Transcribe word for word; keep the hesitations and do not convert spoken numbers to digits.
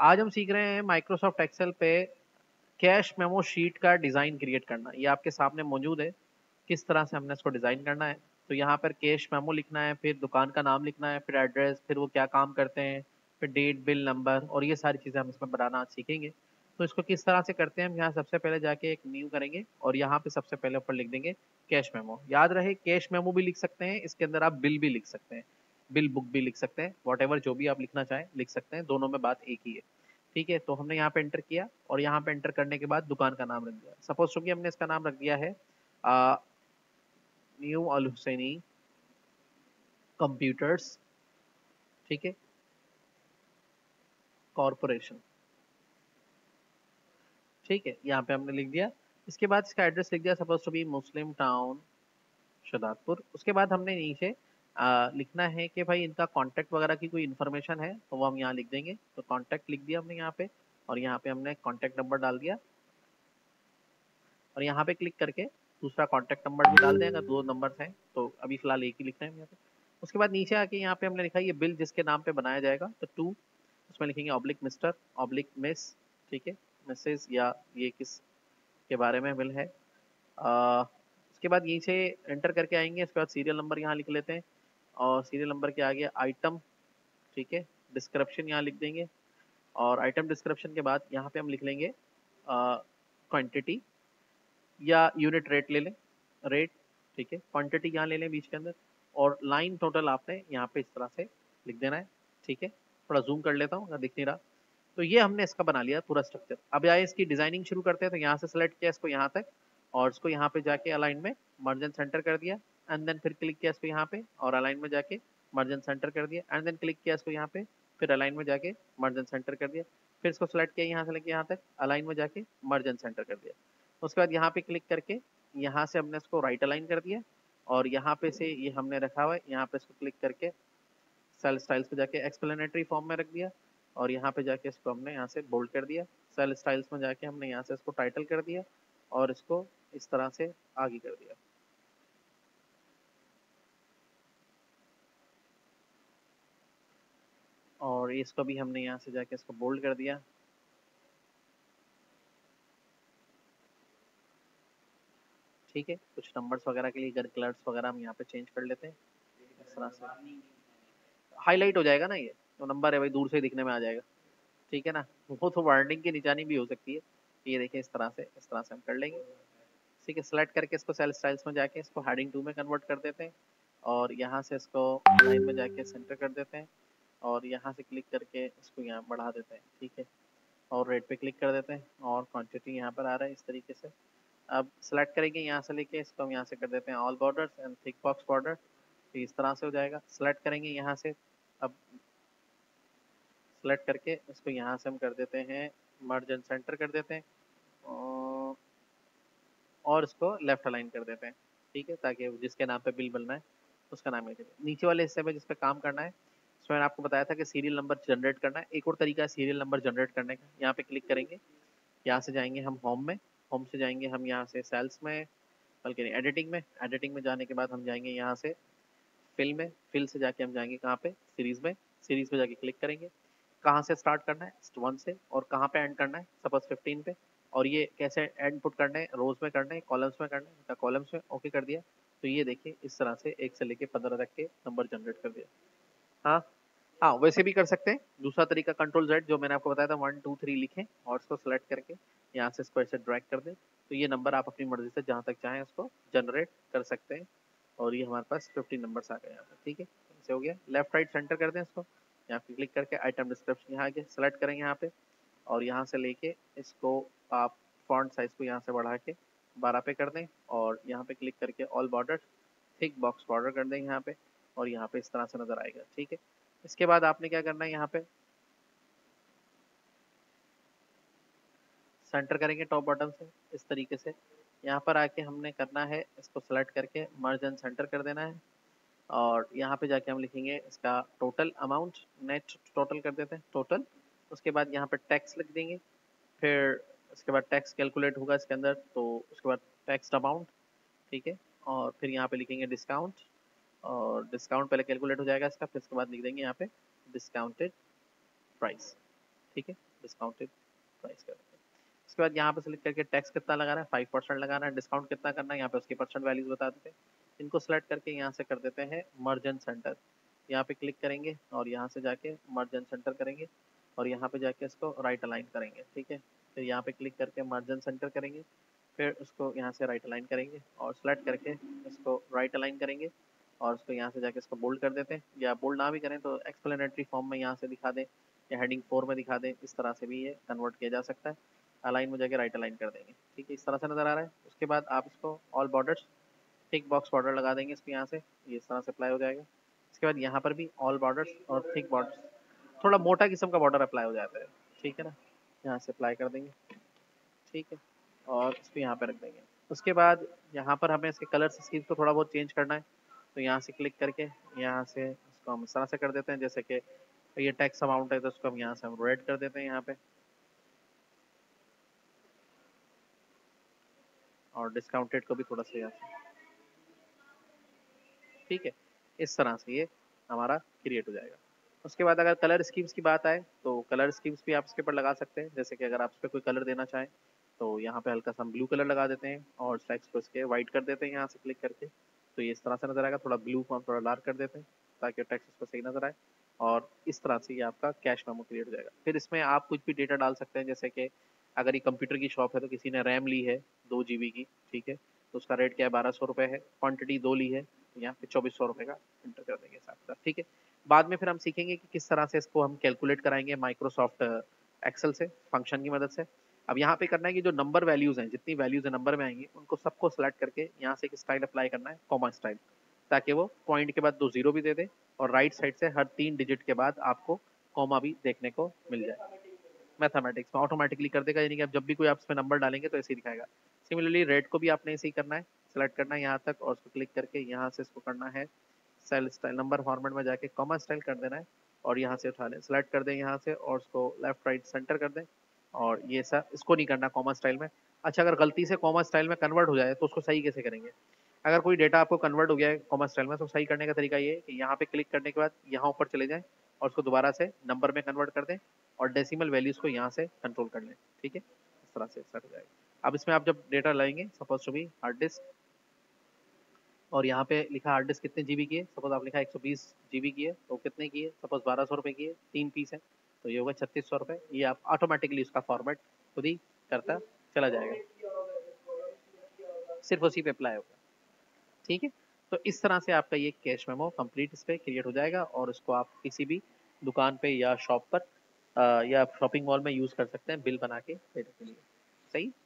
आज हम सीख रहे हैं माइक्रोसॉफ्ट एक्सेल पे कैश मेमो शीट का डिज़ाइन क्रिएट करना। ये आपके सामने मौजूद है, किस तरह से हमने इसको डिज़ाइन करना है। तो यहाँ पर कैश मेमो लिखना है, फिर दुकान का नाम लिखना है, फिर एड्रेस, फिर वो क्या काम करते हैं, फिर डेट, बिल नंबर और ये सारी चीज़ें हम इसमें बनाना आज सीखेंगे। तो इसको किस तरह से करते हैं, हम यहाँ सबसे पहले जाके एक न्यू करेंगे और यहाँ पे सबसे पहले ऊपर लिख देंगे कैश मेमो। याद रहे कैश मेमो भी लिख सकते हैं, इसके अंदर आप बिल भी लिख सकते हैं, बिल बुक भी लिख सकते हैं, वॉट जो भी आप लिखना चाहें लिख सकते हैं, दोनों में बात एक ही है। ठीक है, तो हमने यहाँ पे एंटर किया और यहाँ पे एंटर करने के बाद दुकान का नाम रख दिया। सपोज टू कि हमने इसका नाम रख दिया है आ, न्यू अल हुसैनी कंप्यूटर्स, ठीक है, कॉरपोरेशन। ठीक है, यहाँ पे हमने लिख दिया। इसके बाद इसका एड्रेस लिख दिया, suppose to be Muslim Town Shadadpur. उसके बाद हमने नीचे आ, लिखना है कि भाई इनका कांटेक्ट वगैरह की कोई इन्फॉर्मेशन है तो वो हम यहाँ लिख देंगे। तो कांटेक्ट लिख दिया हमने यहाँ पे और यहाँ पे हमने कांटेक्ट नंबर डाल दिया और यहाँ पे क्लिक करके दूसरा कॉन्टैक्ट नंबर भी डाल दें अगर दो नंबर्स हैं तो। अभी फिलहाल एक ही लिख रहे हैं यहाँ पे। उसके बाद नीचे आके यहाँ पे हमने लिखा है ये बिल जिसके नाम पे बनाया जाएगा, तो टू उसमें लिखेंगे ऑब्लिक मिस्टर ऑब्लिक मिस, ठीक है, मिसेज, या ये किस के बारे में बिल है। आ, उसके बाद नीचे एंटर करके आएंगे। इसके बाद सीरियल नंबर यहाँ लिख लेते हैं और सीरियल नंबर के आगे आइटम, ठीक है, डिस्क्रिप्शन यहाँ लिख देंगे और आइटम डिस्क्रिप्शन के बाद यहाँ पे हम लिख लेंगे क्वांटिटी या यूनिट रेट ले लें, रेट, ठीक है, क्वांटिटी यहाँ ले लें बीच के अंदर और लाइन टोटल आपने यहाँ पे इस तरह से लिख देना है। ठीक है, थोड़ा जूम कर लेता हूँ अगर दिख नहीं रहा। तो ये हमने इसका बना लिया पूरा स्ट्रक्चर। अब आइए इसकी डिजाइनिंग शुरू करते हैं। तो यहाँ से सेलेक्ट किया इसको यहाँ तक और इसको यहाँ पे जाके अलाइन में मर्जन सेंटर कर दिया एंड देन फिर क्लिक किया इसको यहाँ पे और अलाइन में जाके मर्जन सेंटर कर दिया एंड देन क्लिक किया इसको यहाँ पे, फिर अलाइन में जाके मर्जन सेंटर कर दिया, फिर इसको सेलेक्ट किया यहाँ से लेके यहाँ तक अलाइन में जाके मर्जन सेंटर कर दिया। उसके बाद यहाँ पे क्लिक करके यहाँ से हमने इसको राइट अलाइन कर दिया और यहाँ पे से ये हमने रखा हुआ है, यहाँ पे इसको क्लिक करके सेल स्टाइल्स पे जाके एक्सप्लेनेटरी फॉर्म में रख दिया और यहाँ पे जाके इसको हमने यहाँ से बोल्ड कर दिया। सेल स्टाइल्स में जाके हमने यहाँ से इसको टाइटल कर दिया और इसको इस तरह से आगे कर दिया। और इसको भी हमने यहाँ से जाके इसको बोल्ड कर दिया। ठीक है, कुछ नंबर्स वगैरह के लिए अगर कलर्स वगैरह हम यहाँ पे चेंज कर लेते हैं इस तरह से, हाईलाइट हो जाएगा ना, ये तो नंबर है भाई दूर से ही दिखने में आ जाएगा। ठीक है ना, वो तो वार्निंग की निशानी भी हो सकती है। ये देखिए इस तरह से, इस तरह से हम कर लेंगे। ठीक है, सेलेक्ट करके इसको सेल स्टाइल्स में जाके इसको हेडिंग टू में कन्वर्ट कर देते हैं और यहाँ से इसको लाइन में जाके सेंटर कर देते हैं और यहाँ से क्लिक करके इसको यहाँ बढ़ा देते हैं। ठीक है, और रेट पे क्लिक कर देते हैं और क्वांटिटी यहाँ पर आ रहा है इस तरीके से। अब सेलेक्ट करेंगे यहाँ से लेके इसको हम यहाँ से कर देते हैं all borders and thick box border. तो इस तरह से हो जाएगा। सेलेक्ट करेंगे यहाँ से, अब सेलेक्ट करके इसको यहाँ से हम कर देते हैं मर्ज एंड सेंटर कर देते हैं और और इसको लेफ्ट अलाइन कर देते हैं। ठीक है, ताकि जिसके नाम पे बिल बनना है उसका नाम लिख देते। नीचे वाले हिस्से में जिस पे काम करना है उसमें मैंने आपको बताया था कि सीरियल नंबर जनरेट करना है। एक और तरीका है सीरियल नंबर जनरेट करने का। यहाँ पे क्लिक करेंगे, यहाँ से जाएंगे हम होम में, होम से जाएंगे हम यहाँ से सेल्स में, बल्कि नहीं एडिटिंग में, एडिटिंग में जाने के बाद हम जाएंगे यहाँ से फिल में, फिल से जाके हम जाएंगे कहाँ पे, सीरीज में, सीरीज पे जाके क्लिक करेंगे। कहाँ से स्टार्ट करना है, वन से, और कहाँ पे एंड करना है, सपोज फिफ्टीन पे। और ये कैसे एंड पुट करने हैं, रोज में करने हैं, कॉलम्स में करने हैं, कॉलम्स में, ओके कर दिया। तो ये देखिए इस तरह से एक से लेके पंद्रह तक के नंबर जनरेट कर दिया। हाँ हाँ, वैसे भी कर सकते हैं। दूसरा तरीका कंट्रोल जेड जो मैंने आपको बताया था, वन टू थ्री लिखें और इसको सेलेक्ट करके यहाँ से इसको ऐसे ड्रैग कर दें तो ये नंबर आप अपनी मर्जी से जहाँ तक चाहें उसको जनरेट कर सकते हैं। और ये हमारे पास फिफ्टीन नंबर्स आ गए यहाँ पे। ठीक है, ऐसे हो गया। लेफ्ट राइट सेंटर कर दें इसको, यहाँ पे क्लिक करके आइटम डिस्क्रिप्शन यहाँ आगे सेलेक्ट करेंगे यहाँ पे और यहाँ से लेके इसको आप फॉन्ट साइज को यहाँ से बढ़ा के बारह पे कर दें और यहाँ पे क्लिक करके all border thick box border कर दें यहाँ पे और यहाँ पे इस तरह से नजर आएगा। ठीक है, इसके बाद आपने क्या करना है, यहाँ पे सेंटर करेंगे टॉप बॉटम से इस तरीके से। यहाँ पर आके हमने करना है इसको सेलेक्ट करके मर्ज एंड सेंटर कर देना है और यहाँ पे जाके हम लिखेंगे इसका टोटल अमाउंट, नेट टोटल कर देते हैं टोटल। उसके बाद यहाँ पे टैक्स लिख देंगे, फिर उसके बाद टैक्स कैलकुलेट होगा इसके अंदर तो उसके बाद टैक्स अमाउंट। ठीक है, और फिर यहाँ पे लिखेंगे डिस्काउंट और डिस्काउंट पहले कैलकुलेट हो जाएगा इसका, फिर उसके बाद लिख देंगे यहाँ पे डिस्काउंटेड प्राइस। ठीक है, डिस्काउंटेड प्राइस कर देते हैं। उसके बाद यहाँ पे सिलेक्ट करके टैक्स कितना लगाना है, फाइव परसेंट लगाना है, डिस्काउंट कितना करना है, यहाँ पे उसकी परसेंट वैल्यूज बता देते हैं। इनको सेलेक्ट करके यहाँ से कर देते हैं मर्जेंट सेंटर, यहाँ पे क्लिक करेंगे और यहाँ से जाके मर्जेंट सेंटर करेंगे और यहाँ पे जाके इसको राइट अलाइन करेंगे, ठीक है। फिर यहाँ पे क्लिक करके मर्जेंट सेंटर करेंगे, फिर उसको यहाँ से राइट अलाइन करेंगे और सेलेक्ट करके इसको राइट अलाइन करेंगे और उसको यहाँ से जाके इसको बोल्ड कर देते हैं, या बोल्ड ना भी करें तो एक्सप्लेनेटरी फॉर्म में यहाँ से दिखा दें या हेडिंग फोर में दिखा दें, इस तरह से भी ये कन्वर्ट किया जा सकता है। अलाइन में जाके राइट अलाइन कर देंगे, ठीक है, इस तरह से नजर आ रहा है। उसके बाद आप इसको all borders thick box border लगा देंगे इसको, यहाँ से ये इस तरह से अप्लाई हो जाएगा। इसके बाद यहाँ पर भी ऑल बॉर्डर्स और थिक बॉर्डर्स, थोड़ा मोटा किस्म का बॉर्डर अप्लाई हो जाता है, ठीक है ना, यहाँ से अप्लाई कर देंगे, ठीक है, और इसको यहाँ पे रख देंगे। उसके बाद यहाँ पर हमें इसके कलर स्कीम को थोड़ा बहुत चेंज करना है, तो यहाँ से क्लिक करके यहाँ से इसको हम इस तरह से कर देते हैं, जैसे कि ये टैक्स अमाउंट है तो उसको हम यहाँ से हम रेड कर देते हैं यहाँ पे, और डिस्काउंटेड को भी थोड़ा सा यहाँ से, ठीक है, इस तरह से ये हमारा क्रिएट हो जाएगा। उसके बाद अगर कलर स्कीम्स की बात आए तो कलर स्कीम्स भी आप इसके ऊपर लगा सकते हैं, जैसे कि अगर आप इस पर कोई कलर देना चाहें तो यहाँ पे हल्का सा हम ब्लू कलर लगा देते हैं और स्ट्राइक्स को इसके वाइट कर देते हैं यहाँ से क्लिक करके, तो ये इस तरह से नजर आएगा। थोड़ा ब्लू को हम थोड़ा डार्क कर देते हैं ताकि टेक्स्ट इसको सही नजर आए, और इस तरह से ये आपका कैश मेमो क्रिएट हो जाएगा। फिर इसमें आप कुछ भी डेटा डाल सकते हैं, जैसे कि अगर ये कंप्यूटर की शॉप है तो किसी ने रैम ली है दो जी बी की, ठीक है, तो उसका रेट क्या है, बारह सौ रुपये है, क्वान्टिटी दो ली है, तो यहाँ पे चौबीस सौ रुपये का इंटर कर देंगे साथ साथ, ठीक है। बाद में फिर हम सीखेंगे कि किस तरह से इसको हम कैलकुलेट कराएंगे माइक्रोसॉफ्ट एक्सेल से, फंक्शन की मदद से। अब यहाँ पे करना है कि जो नंबर वैल्यूज हैं, जितनी वैल्यूज नंबर में आएंगी उनको सबको सेलेक्ट करके यहाँ से एक स्टाइल अप्लाई करना है, कॉमा स्टाइल, ताकि वो पॉइंट के बाद दो जीरो भी दे दे और राइट साइड से हर तीन डिजिट के बाद आपको कॉमा भी देखने को मिल जाए। मैथमेटिक्स में ऑटोमेटिकली कर देगा, यानी कि आप जब भी कोई आप इसमें नंबर डालेंगे तो ऐसे ही दिखाएगा। सिमिलरली रेट को भी आपने ऐसे ही करना है, सेलेक्ट करना है यहाँ तक और उसको क्लिक करके यहाँ से इसको करना है सेल स्टाइल, नंबर फॉर्मेट में जाके कॉमा स्टाइल कर देना है और यहाँ से उठा लें, सेलेक्ट कर दें यहाँ से और उसको लेफ्ट राइट सेंटर कर दें, और ये सर इसको नहीं करना कॉमा स्टाइल में। अच्छा, अगर गलती से कॉमा स्टाइल में कन्वर्ट हो जाए तो उसको सही कैसे करेंगे? अगर कोई डेटा आपको कन्वर्ट हो गया है कॉमा स्टाइल में तो सही करने का तरीका ये है कि यहाँ पे क्लिक करने के बाद यहाँ ऊपर चले जाएं और उसको दोबारा से नंबर में कन्वर्ट कर दें और डेसिमल वैल्यूज को यहाँ से कंट्रोल कर लें, ठीक है, इस तरह से सेट हो जाएगा। अब इसमें आप जब डेटा लाएंगे, suppose to be hard disk, और यहाँ पे लिखा हार्ड डिस्क कितने जीबी की है, सपोज आप लिखा एक सौ बीस जीबी की है, तो कितने की है, सपोज बारह सौ रुपये की है, तीन पीस है, तो ये होगा छत्तीस सौ रुपये। ये आप ऑटोमेटिकली उसका फॉर्मेट खुद ही करता चला जाएगा, सिर्फ उसी पे अप्लाई होगा, ठीक है। तो इस तरह से आपका ये कैश मेमो कंप्लीट इस पर क्रिएट हो जाएगा और इसको आप किसी भी दुकान पे या शॉप पर आ, या शॉपिंग मॉल में यूज़ कर सकते हैं बिल बना के देने के लिए। सही।